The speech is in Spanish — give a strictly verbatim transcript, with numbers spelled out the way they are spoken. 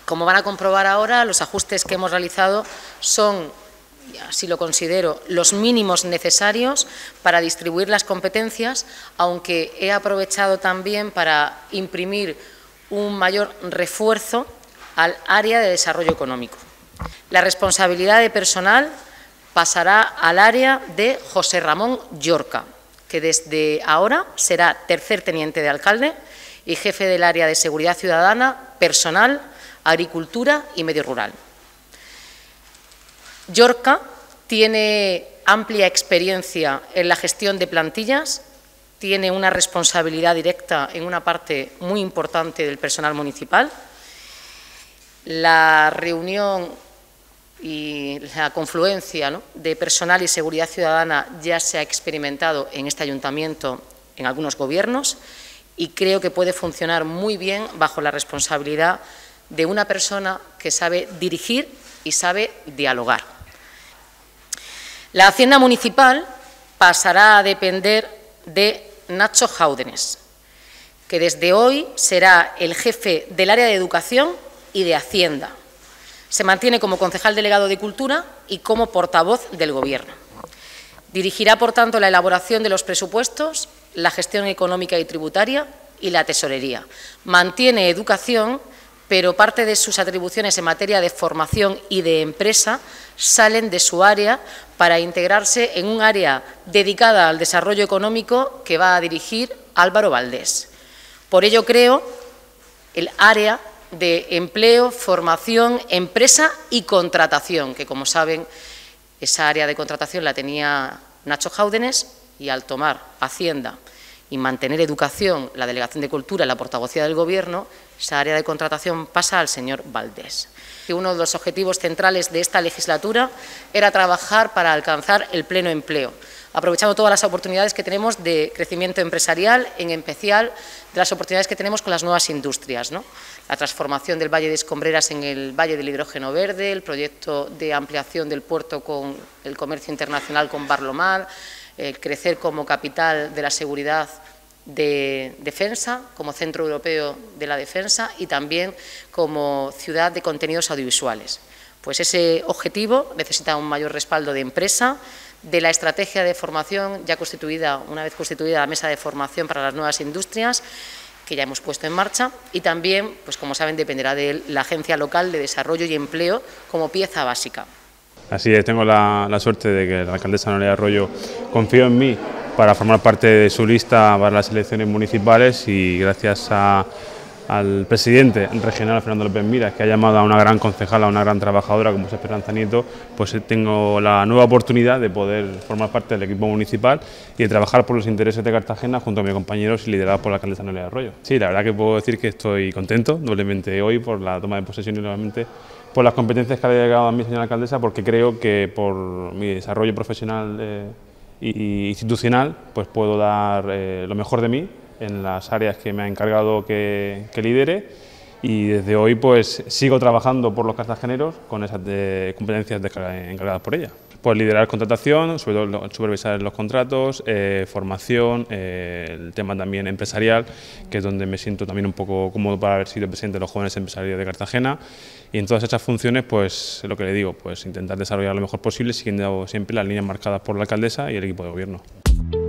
Como van a comprobar ahora, los ajustes que hemos realizado son, así lo considero, los mínimos necesarios para distribuir las competencias, aunque he aprovechado también para imprimir un mayor refuerzo al área de desarrollo económico. La responsabilidad de personal pasará al área de José Ramón Llorca, que desde ahora será tercer teniente de alcalde y jefe del área de seguridad ciudadana, personal, agricultura y medio rural. Llorca tiene amplia experiencia en la gestión de plantillas, tiene una responsabilidad directa en una parte muy importante del personal municipal. La reunión y la confluencia, ¿no?, de personal y seguridad ciudadana ya se ha experimentado en este ayuntamiento, en algunos gobiernos, y creo que puede funcionar muy bien bajo la responsabilidad de una persona que sabe dirigir y sabe dialogar. La Hacienda Municipal pasará a depender de Nacho Jáudenes, que desde hoy será el jefe del área de Educación y de Hacienda. Se mantiene como concejal delegado de Cultura y como portavoz del Gobierno. Dirigirá, por tanto, la elaboración de los presupuestos, la gestión económica y tributaria y la tesorería. Mantiene Educación, pero parte de sus atribuciones en materia de formación y de empresa salen de su área para integrarse en un área dedicada al desarrollo económico que va a dirigir Álvaro Valdés. Por ello creo el área de empleo, formación, empresa y contratación, que como saben esa área de contratación la tenía Nacho Jáudenes y al tomar Hacienda y mantener Educación, la Delegación de Cultura, la portavocía del Gobierno, esa área de contratación pasa al señor Valdés. Y uno de los objetivos centrales de esta legislatura era trabajar para alcanzar el pleno empleo, aprovechando todas las oportunidades que tenemos de crecimiento empresarial, en especial de las oportunidades que tenemos con las nuevas industrias, ¿no? La transformación del Valle de Escombreras en el Valle del Hidrógeno Verde, el proyecto de ampliación del puerto con el comercio internacional con Barlomar, el crecer como capital de la seguridad de defensa, como centro europeo de la defensa y también como ciudad de contenidos audiovisuales. Pues ese objetivo necesita un mayor respaldo de empresa, de la estrategia de formación ya constituida, una vez constituida la mesa de formación para las nuevas industrias, que ya hemos puesto en marcha, y también, pues como saben, dependerá de la Agencia Local de Desarrollo y Empleo como pieza básica. Así es, tengo la, la suerte de que la alcaldesa Noelia Arroyo confió en mí para formar parte de su lista para las elecciones municipales y gracias a, al presidente regional, Fernando López Miras, que ha llamado a una gran concejala, a una gran trabajadora como es Esperanza Nieto, pues tengo la nueva oportunidad de poder formar parte del equipo municipal y de trabajar por los intereses de Cartagena junto a mis compañeros y liderado por la alcaldesa Noelia Arroyo. Sí, la verdad que puedo decir que estoy contento doblemente hoy por la toma de posesión y nuevamente por las competencias que ha delegado a mi señora alcaldesa, porque creo que por mi desarrollo profesional eh, y institucional pues puedo dar eh, lo mejor de mí en las áreas que me ha encargado que, que lidere, y desde hoy pues sigo trabajando por los cartageneros con esas de, competencias de, encargadas por ella. Pues liderar contratación, sobre todo supervisar los contratos, eh, formación, eh, el tema también empresarial, que es donde me siento también un poco cómodo para haber sido presidente de los jóvenes empresarios de Cartagena, y en todas esas funciones pues lo que le digo, pues intentar desarrollar lo mejor posible siguiendo siempre las líneas marcadas por la alcaldesa y el equipo de gobierno.